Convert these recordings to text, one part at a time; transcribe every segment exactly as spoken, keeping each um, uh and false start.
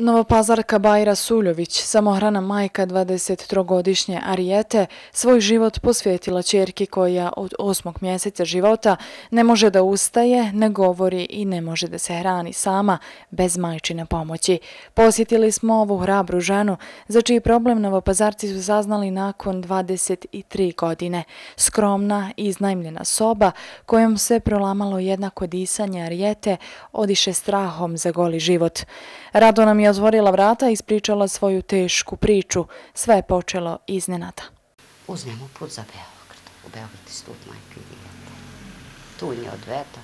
Novopazarka Bajra Suljović, samohrana majka dvadesettrogodišnje Arijete, svoj život posvetila ćerki koja od osmog mjeseca života ne može da ustaje, ne govori i ne može da se hrani sama bez majčine pomoći. Posjetili smo ovu hrabru ženu, za čiji problem Novopazarci su saznali nakon dvadeset tri godine. Skromna i iznajmljena soba kojom se prolamalo jednako disanje Arijete odiše strahom za goli život. Rado nam je otvorila vrata i ispričala svoju tešku priču. Sve je počelo iznenada. Uzmemo put za Beograd. U Beograd je stut majke i dijete. Tu nje odveta.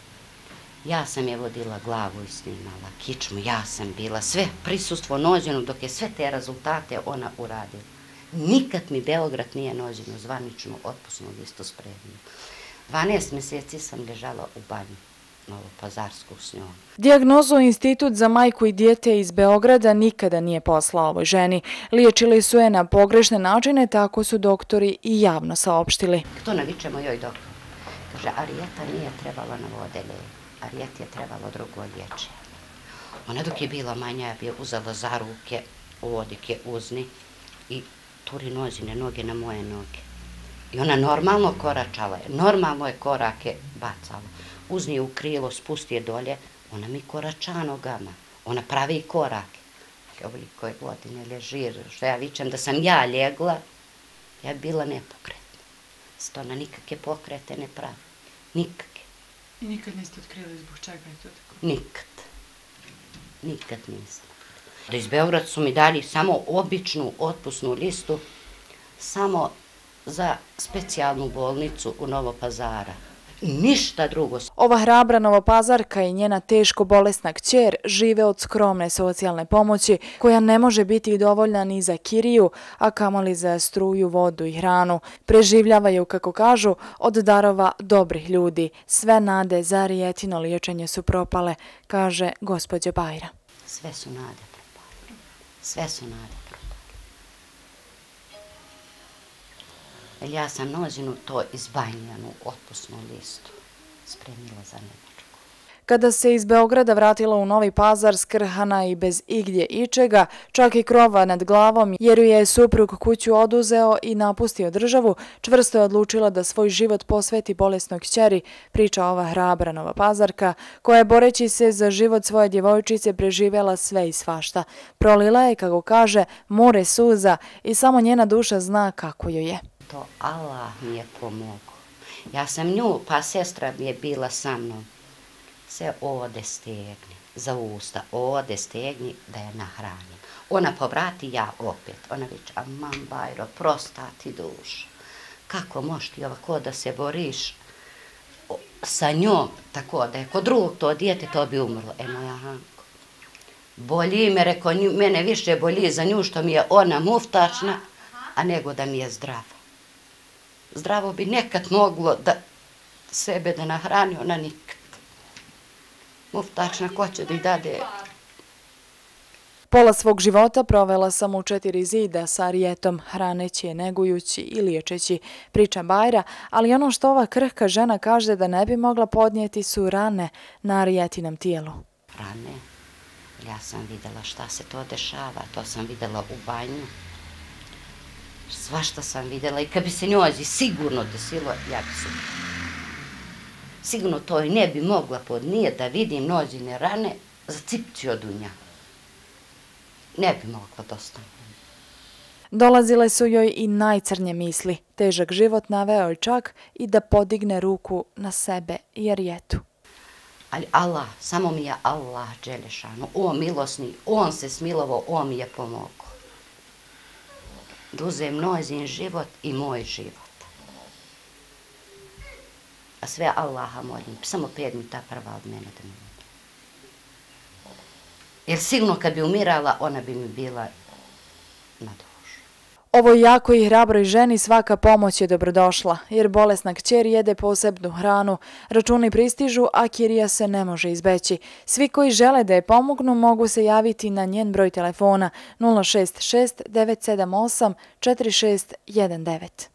Ja sam je vodila glavu i snimala kičmu. Ja sam bila sve prisustvo nođeno dok je sve te rezultate ona uradila. Nikad mi Beograd nije nođeno zvaničnu otpusnu listu spremnu. dvanaest mjeseci sam ležala u banju. Novopazarsku s njom. Dijagnozu Institut za majku i dijete iz Beograda nikada nije poslao ovoj ženi. Liječili su je na pogrešne načine, tako su doktori i javno saopštili. To navičemo joj doktor. Kaže, Arijeta nije trebala na vodelje. Arijet je trebalo drugo liječenje. Ona dok je bila manja, ja bi je uzela za ruke, uvodik je uzni i turi nozine noge na moje noge. I ona normalno koračala, normalno je korake bacala. Uzni je u krilo, spusti je dolje, ona mi korača nogama, ona pravi korake. Ali ovoliko je godine leži, što ja vičem da sam ja ljegla, ja bi bila nepokretna. Zato ona nikakve pokrete ne pravi, nikakve. I nikad niste otkrili zbog čega je to tako? Nikad, nikad nisam. Da iz Beograda su mi dali samo običnu otpusnu listu, samo za specijalnu bolnicu u Novopazara. Ništa drugo. Ova hrabra Novopazarka i njena teško bolesna kćer žive od skromne socijalne pomoći koja ne može biti dovoljna ni za kiriju, a kamoli za struju, vodu i hranu. Preživljavaju, kako kažu, od darova dobrih ljudi. Sve nade za Arijetino liječenje su propale, kaže gospođa Bajra. Sve su nade propale. Sve su nade propale. Ja sam nođenu to izbanjenu otpusnu listu spremila za Nemačku. Kada se iz Beograda vratila u Novi Pazar, skrhana i bez igdje ičega, čak i krova nad glavom, jer ju je suprug kuću oduzeo i napustio državu, čvrsto je odlučila da svoj život posveti bolesnoj kćeri, priča ova hrabra Novopazarka, koja je boreći se za život svoje djevojčice preživjela sve i svašta. Prolila je, kako kaže, more suza i samo njena duša zna kako joj je. To Allah mi je pomogao. Ja sam nju, pa sestra mi je bila sa mnom. Se ode stegni, za usta, ode stegni da je nahranim. Ona povrati, ja opet. Ona viče, aman Bajro, prosta ti duša. Kako možeš ti ovako da se boriš sa njom, tako da je kod drugog to dijete, to bi umrlo. E, moja Hanko, bolji me, reko, mene više bolji za nju što mi je ona muftačna, a nego da mi je zdrava. Zdravo bi nekad moglo da sebe da nahrani, ona nikad. Muftačna, ko će da ih dade? Pola svog života provela sam u četiri zida sa Arijetom, hraneći je, negujući i liječeći, priča Bajra, ali ono što ova krhka žena kaže da ne bi mogla podnijeti su rane na Arijetinom tijelu. Rane? Ja sam videla šta se to dešava, to sam videla u banju. Svašta sam vidjela i kad bi se njoj sigurno desilo, ja bi se... Sigurno to i ne bi mogla podnije da vidim nođine rane za cipci od unja. Ne bi mogla dosta. Dolazile su joj i najcrnje misli. Težak život naveo je čak i da podigne ruku na sebe i Arijetu. Ali Allah, samo mi je Allah Đelešanu, on milosni, on se smilovao, on mi je pomogao. Da uzem nojzin život i moj život. A sve Allaha molim, samo pred mi ta prva od mene da mi umre. Jer sigurno kad bi umirala, ona bi mi bila na dušu. Ovoj jakoj i hrabroj ženi svaka pomoć je dobrodošla, jer bolesna kćer jede posebnu hranu, računi pristižu, a kirija se ne može izbeći. Svi koji žele da je pomognu mogu se javiti na njen broj telefona nula šest šest devet sedam osam četiri šest jedan devet.